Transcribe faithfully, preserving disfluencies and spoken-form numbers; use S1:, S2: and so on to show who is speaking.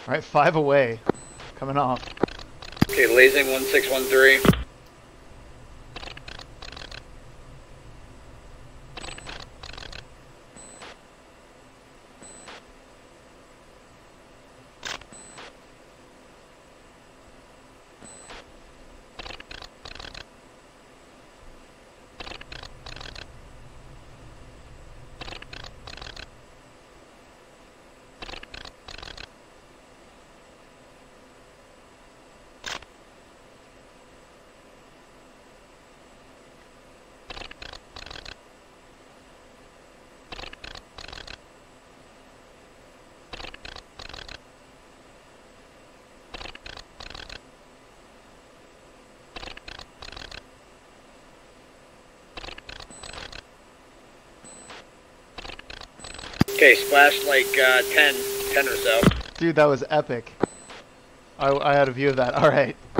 S1: Alright, five away. Coming off.
S2: Okay, lasing one six one three. Okay, splashed like uh, ten, ten or so.
S1: Dude, that was epic. I, I had a view of that. Alright.